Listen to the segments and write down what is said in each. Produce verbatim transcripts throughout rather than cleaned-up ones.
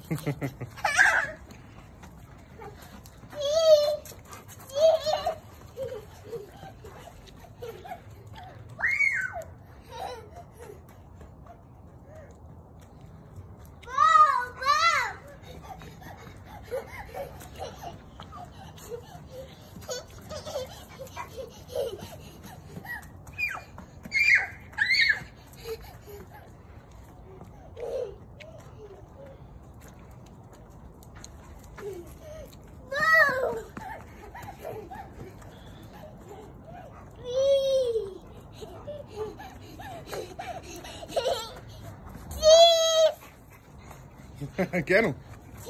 Get him.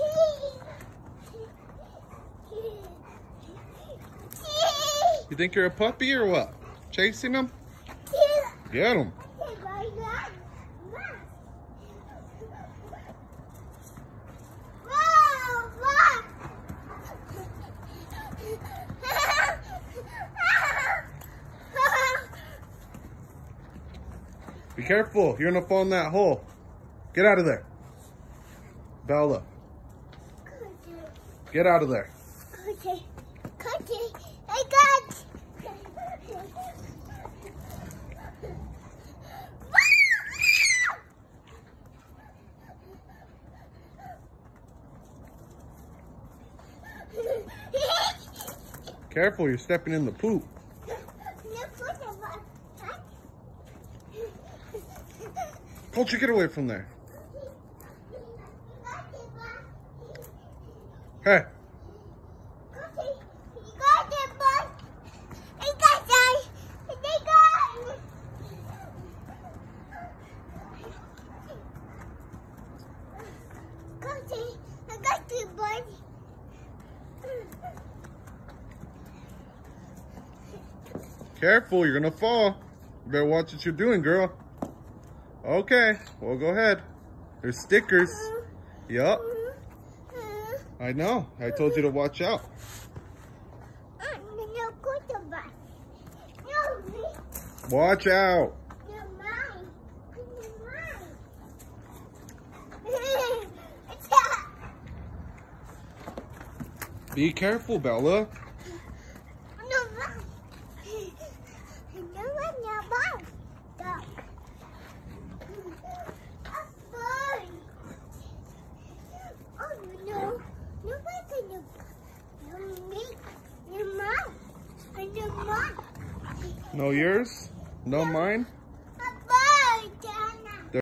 You think you're a puppy or what? Chasing him? Get him. Be careful. You're going to fall in that hole. Get out of there. Bella. Get out of there. Okay. Okay. I got. Careful, you're stepping in the poop. Culture, get away from there. Hey. Careful, you're gonna fall. You better watch what you're doing, girl. Okay, well, go ahead. There's stickers. Yup. I know. I told you to watch out. Watch out. Be careful, Bella. No yours? No mine?